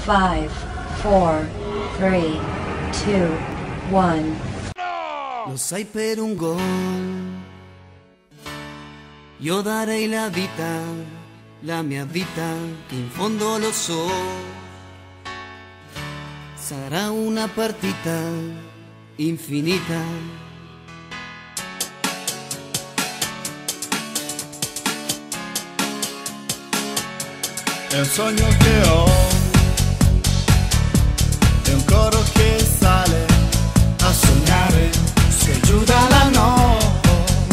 5, 4, 3, 2, 1. Lo sai, per un gol io darei la vita, la mia vita, che in fondo lo so, sarà una partita infinita. È un sogno che ho, è un coro che sale a sognare, se giù dalla notte,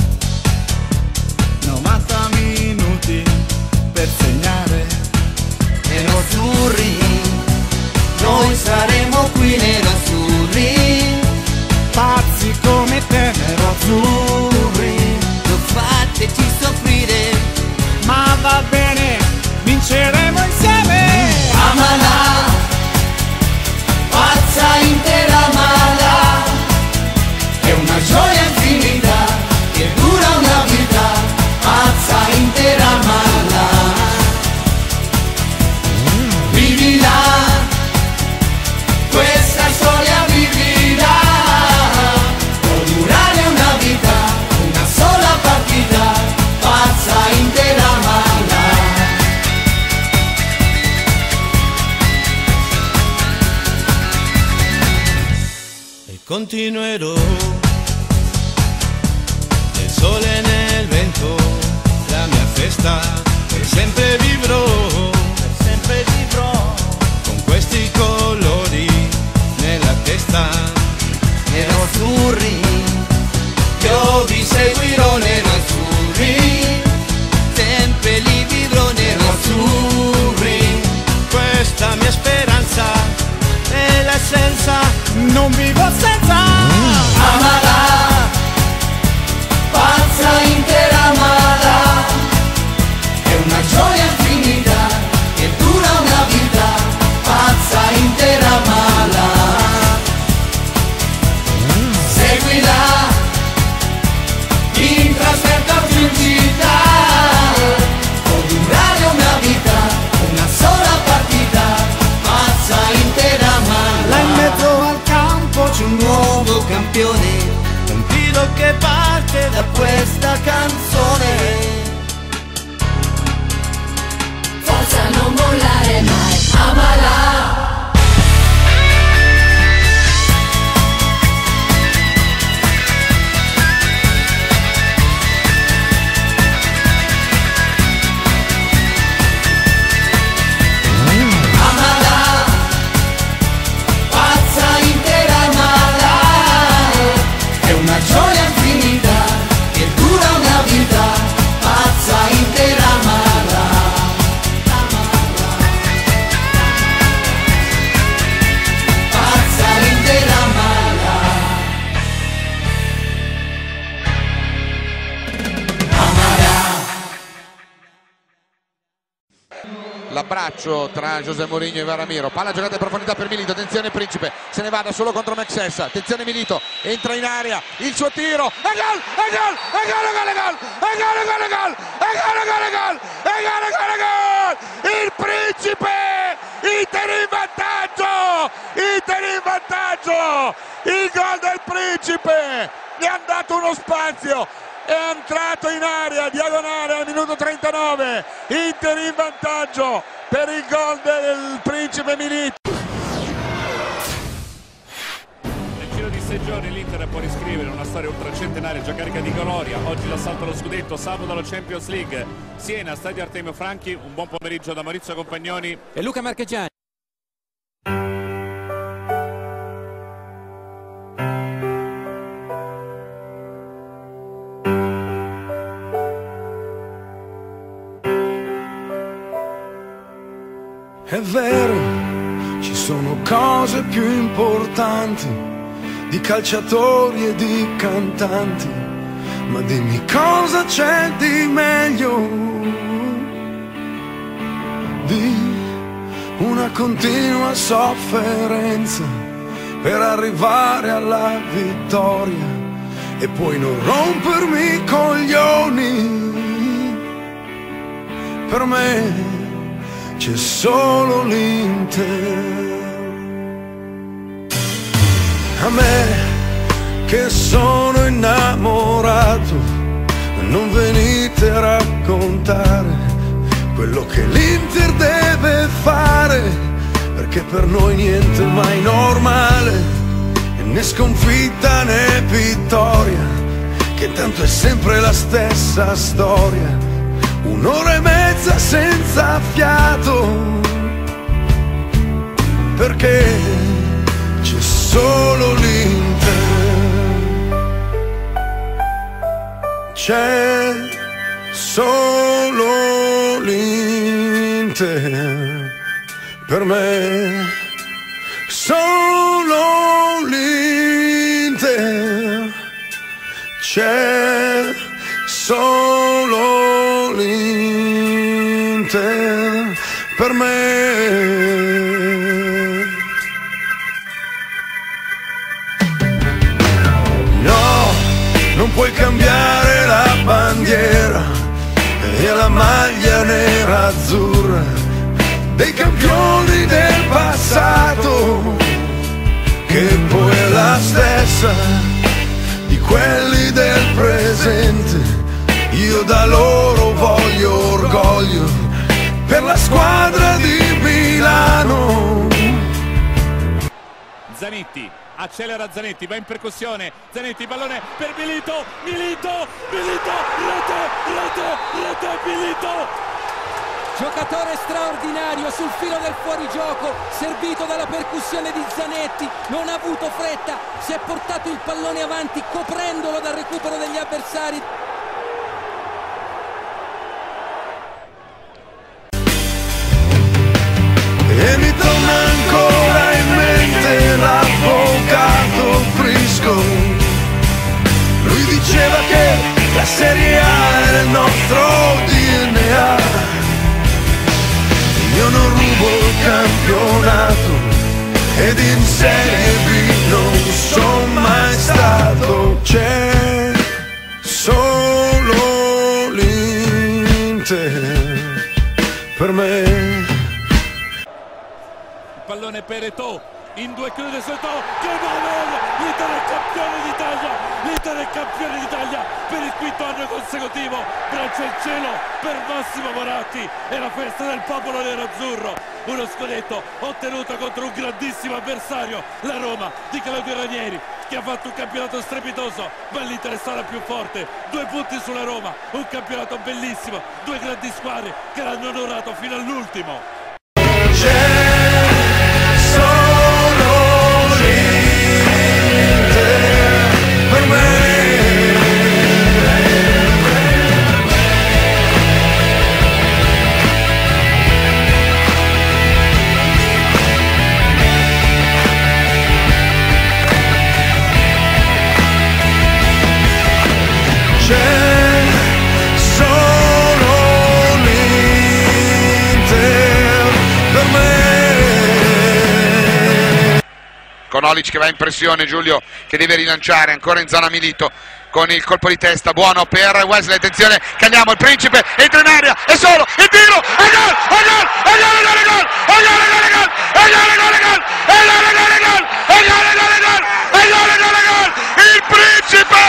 90 minuti per segnare. Nerazzurri, noi saremo qui nerazzurri, Pazzi come te, nerazzurri, non fateci soffrire, ma va bene, vinceremo insieme. amala, pazza intera mala, è una gioia infinita che dura una vita, pazza intera mala, vivila, questa storia vivila, può durare una vita, una sola partita, pazza intera mala. Continuerò nel sole e nel vento, la mia festa per sempre vivrò, con questi colori nella testa. Nerazzurri, io vi seguirò nerazzurri, sempre li vivrò nerazzurri. Questa mia speranza è l'essenza, non vivo senza. Amala, pazza intera mala, è una gioia infinita che dura una vita, pazza intera mala. Seguila, in trasferta o in città, può durare una vita, una sola partita, pazza intera mala. Là in mezzo al campo c'è un Nuovo campione un tiro che parte da questa canzone. Forza, non mollare mai, amala. Amala, pazza intera mala, è una gioia infinita che dura una vita, pazza intera mala. Pazza intera mala. L'abbraccio tra José Mourinho e Varamiro, palla giocata in profondità per Milito, attenzione Principe, se ne va da solo contro Max Sessa, attenzione Milito, entra in area, il suo tiro, e gol, e gol, e gol, e gol, e gol, e gol, e gol, e gol, e gol, e gol, e gol, e gol, e gol, e gol, il Principe, Inter in vantaggio, Inter in vantaggio, il gol del Principe, gli ha dato uno spazio, è entrato in area diagonale al minuto 39, Inter in vantaggio per il gol del Principe Milito. Nel giro di 6 giorni l'Inter può riscrivere una storia ultracentenaria già carica di gloria. Oggi l'assalto allo scudetto, sabato alla Champions League, Siena, stadio Artemio Franchi. Un buon pomeriggio da Maurizio Compagnoni e Luca Marchegiani. È vero, ci sono cose più importanti di calciatori e di cantanti, ma dimmi cosa c'è di meglio di una continua sofferenza per arrivare alla vittoria e poi non rompermi i coglioni. Per me c'è solo l'Inter. A me che sono innamorato, non venite a raccontare quello che l'Inter deve fare, perché per noi niente è mai normale, e né sconfitta né vittoria, che tanto è sempre la stessa storia, un'ora e mezza senza fiato, perché c'è solo l'Inter, c'è solo l'Inter, per me solo l'Inter, c'è solo l'Inter, per me. Non puoi cambiare la bandiera e la maglia nera azzurra dei campioni del passato, che poi è la stessa di quelli del presente. Io da loro voglio orgoglio per la squadra di Milano. Zanetti, accelera Zanetti, va in percussione, Zanetti, pallone per Milito, Milito, rete, Milito! Giocatore straordinario sul filo del fuorigioco, servito dalla percussione di Zanetti, non ha avuto fretta, si è portato il pallone avanti coprendolo dal recupero degli avversari. E mi torna ancora in mente l'avvocato Prisco, lui diceva che la Serie A era il nostro DNA. Io non rubo il campionato ed in Serie B non sono mai stato. C'è solo l'Inter, per me. Pallone per Eto'o, in due chiude su Eto'o, che va! L'Inter è campione d'Italia, l'Inter è campione d'Italia per il quinto anno consecutivo, braccia al cielo per Massimo Moratti e la festa del popolo nero-azzurro, uno scudetto ottenuto contro un grandissimo avversario, la Roma di Claudio Ranieri, che ha fatto un campionato strepitoso, ma l'Inter è stata più forte, 2 punti sulla Roma, un campionato bellissimo, 2 grandi squadre che l'hanno onorato fino all'ultimo. Con Olic che va in pressione, Giulio che deve rilanciare, ancora in zona Milito con il colpo di testa buono per Wesley, attenzione, Candiamo, il Principe entra in area, è solo, il tiro, e gol, il Principe,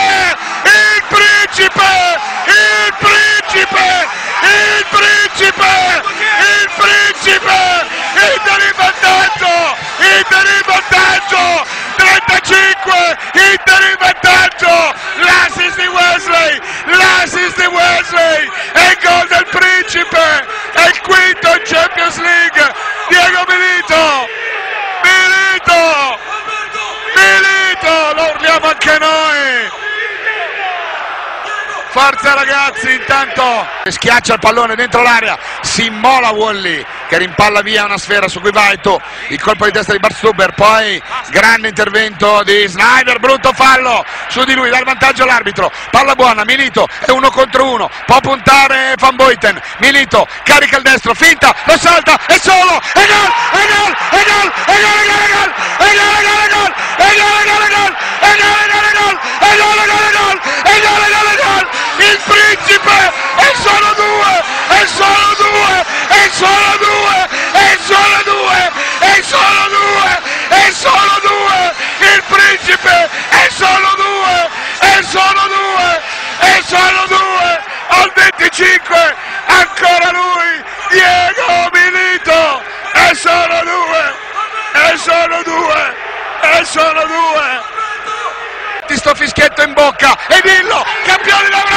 Inter in vantaggio, 35, Inter in vantaggio, l'assist di Wesley, e il gol del Principe, è il quinto in Champions League, Diego Milito, lo urliamo anche noi. Forza ragazzi, intanto schiaccia il pallone dentro l'area, si immola Wally che rimpalla via una sfera su cui va Eto'o, il colpo di testa di Barstuber, poi grande intervento di Sneijder, brutto fallo su di lui, dà il vantaggio l'arbitro, palla buona, Milito è 1 contro 1, può puntare Van Boyten, Milito carica il destro, finta, lo salta, è solo, e gol, il Principe, è solo due, sono due. Ti sto fischietto in bocca e dillo, campioni d'Europa!